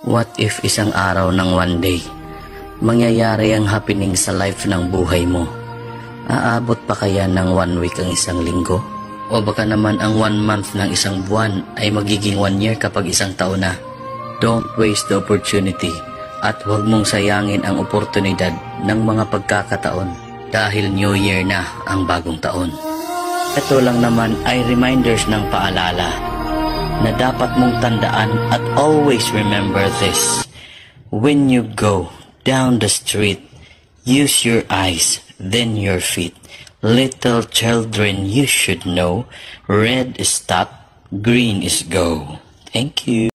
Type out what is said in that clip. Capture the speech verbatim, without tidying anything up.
What if isang araw ng one day, mangyayari ang happening sa life ng buhay mo? Aabot pa kaya ng one week ang isang linggo? O baka naman ang one month ng isang buwan ay magiging one year kapag isang taon na? Don't waste the opportunity at huwag mong sayangin ang oportunidad ng mga pagkakataon dahil New Year na ang bagong taon. Ito lang naman ay reminders ng paalala na dapat mong tandaan at always remember this. When you go down the street, use your eyes, then your feet. Little children, you should know, red is stop, green is go. Thank you.